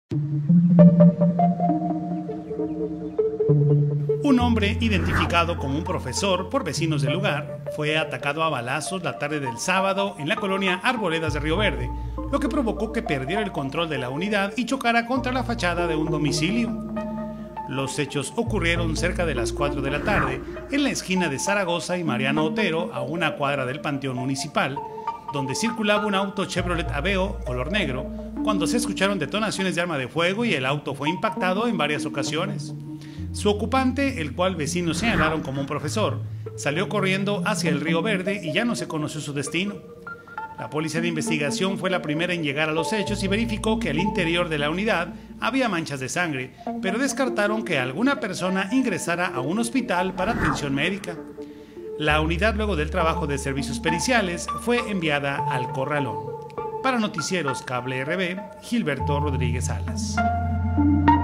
Un hombre identificado como un profesor por vecinos del lugar fue atacado a balazos la tarde del sábado en la colonia Arboledas de Río Verde, lo que provocó que perdiera el control de la unidad y chocara contra la fachada de un domicilio. Los hechos ocurrieron cerca de las 4 de la tarde en la esquina de Zaragoza y Mariano Otero, a una cuadra del Panteón Municipal, donde circulaba un auto Chevrolet Aveo color negro, cuando se escucharon detonaciones de arma de fuego y el auto fue impactado en varias ocasiones. Su ocupante, el cual vecinos señalaron como un profesor, salió corriendo hacia el Río Verde y ya no se conoció su destino. La policía de investigación fue la primera en llegar a los hechos y verificó que al interior de la unidad había manchas de sangre, pero descartaron que alguna persona ingresara a un hospital para atención médica. La unidad, luego del trabajo de servicios periciales, fue enviada al Corralón. Para Noticieros Cable RB, Gilberto Rodríguez Salas.